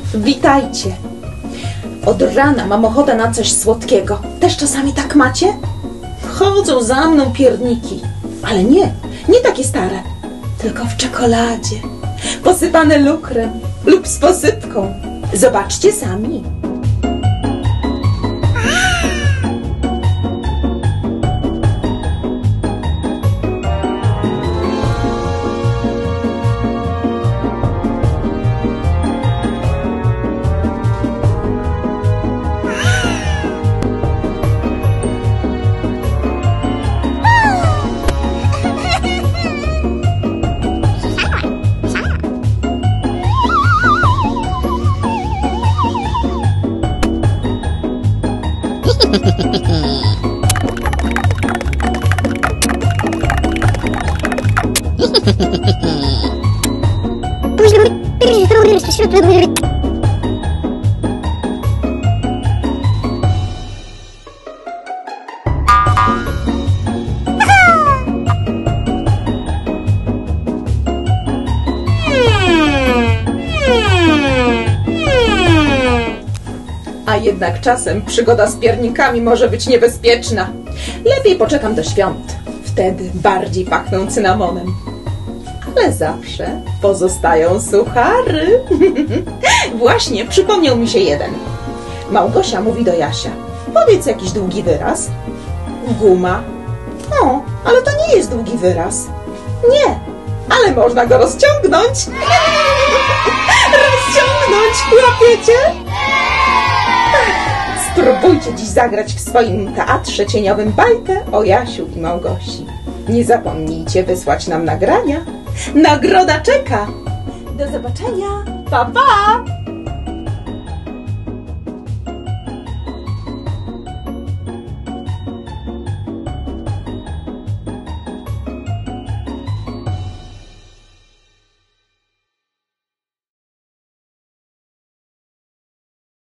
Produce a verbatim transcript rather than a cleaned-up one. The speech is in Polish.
Witajcie. Od rana mam ochotę na coś słodkiego. Też czasami tak macie? Chodzą za mną pierniki. Ale nie, nie takie stare. Tylko w czekoladzie. Posypane lukrem lub z posypką. Zobaczcie sami. A jednak czasem przygoda z piernikami może być niebezpieczna. Lepiej poczekam do świąt. Wtedy bardziej pachną cynamonem. Ale zawsze pozostają suchary. Właśnie przypomniał mi się jeden. Małgosia mówi do Jasia: powiedz jakiś długi wyraz. Guma. O, ale to nie jest długi wyraz. Nie, ale można go rozciągnąć. Rozciągnąć, łapiecie? Spróbujcie dziś zagrać w swoim teatrze cieniowym bajkę o Jasiu i Małgosi. Nie zapomnijcie wysłać nam nagrania. Nagroda czeka. Do zobaczenia. Pa, pa!